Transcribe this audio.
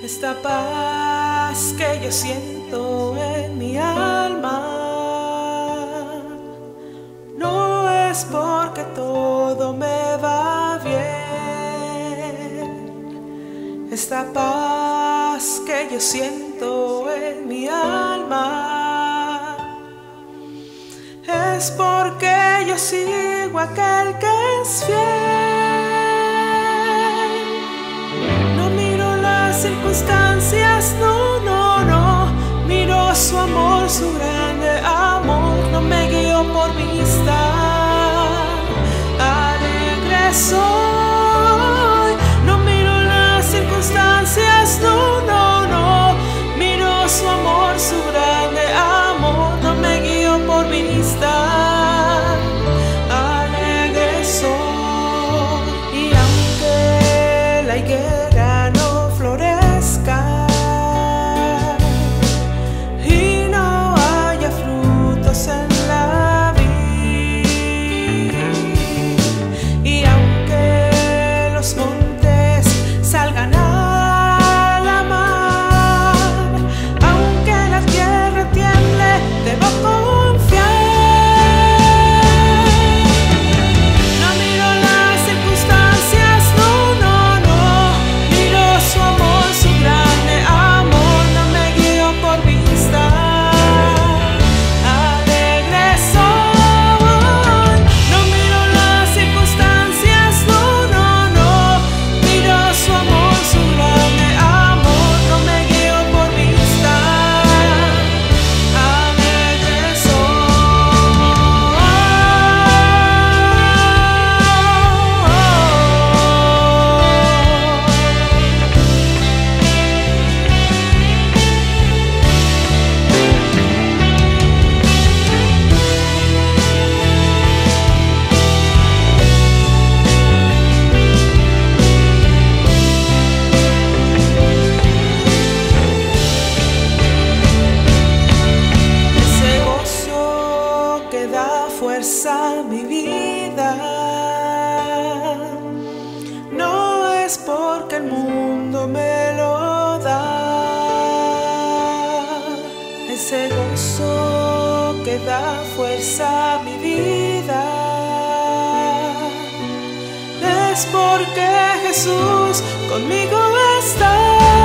Esta paz que yo siento en mi alma no es porque todo me va bien. Esta paz que yo siento en mi alma es porque yo sigo a aquel que es fiel. No miro las circunstancias, no, no, no. Miro su amor, su grande amor. No me guío por vista. Alegre soy. No miro las circunstancias, no, no, no. Miro su amor, su grande amor. No me guío por vista. Alegre soy. Y aunque la higuera no florezca y no haya frutos en la vid, y aunque los montes salgan a la mar, aunque la tierra tiemble, debo confiar. No miro las circunstancias, no, no, no. Miro su amor, su grande amor. No me guío por vista. Alegre soy. No miro las circunstancias, no, no, no. Miro su amor, su grande amor. No me guío por vista. Alegre ese gozo que da fuerza a mi vida no es porque el mundo me lo da. Ese gozo que da fuerza a mi vida es porque Jesús conmigo está.